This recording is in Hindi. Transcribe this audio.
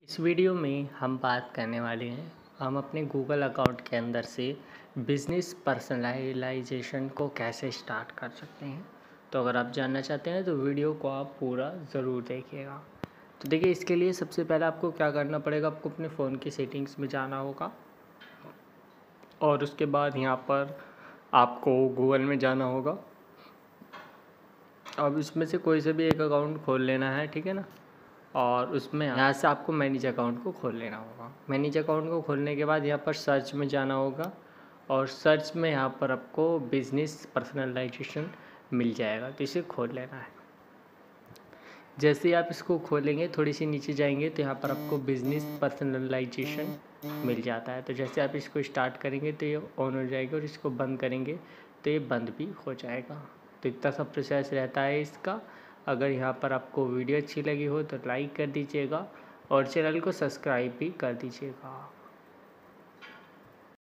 इस वीडियो में हम बात करने वाले हैं हम अपने गूगल अकाउंट के अंदर से बिज़नेस पर्सनलाइजेशन को कैसे स्टार्ट कर सकते हैं। तो अगर आप जानना चाहते हैं तो वीडियो को आप पूरा ज़रूर देखिएगा। तो देखिए, इसके लिए सबसे पहले आपको क्या करना पड़ेगा, आपको अपने फ़ोन की सेटिंग्स में जाना होगा और उसके बाद यहाँ पर आपको गूगल में जाना होगा। अब इसमें से कोई से भी एक अकाउंट खोल लेना है, ठीक है ना। और उसमें यहाँ से आपको मैनेज अकाउंट को खोल लेना होगा। मैनेज अकाउंट को खोलने के बाद यहाँ पर सर्च में जाना होगा और सर्च में यहाँ पर आपको बिज़नेस पर्सनलाइजेशन मिल जाएगा, तो इसे खोल लेना है। जैसे ही आप इसको खोलेंगे, थोड़ी सी नीचे जाएंगे तो यहाँ पर आपको बिज़नेस पर्सनलाइजेशन मिल जाता है। तो जैसे आप इसको स्टार्ट करेंगे तो ये ऑन हो जाएगा और इसको बंद करेंगे तो ये बंद भी हो जाएगा। तो इतना सब प्रोसेस रहता है इसका। अगर यहाँ पर आपको वीडियो अच्छी लगी हो तो लाइक कर दीजिएगा और चैनल को सब्सक्राइब भी कर दीजिएगा।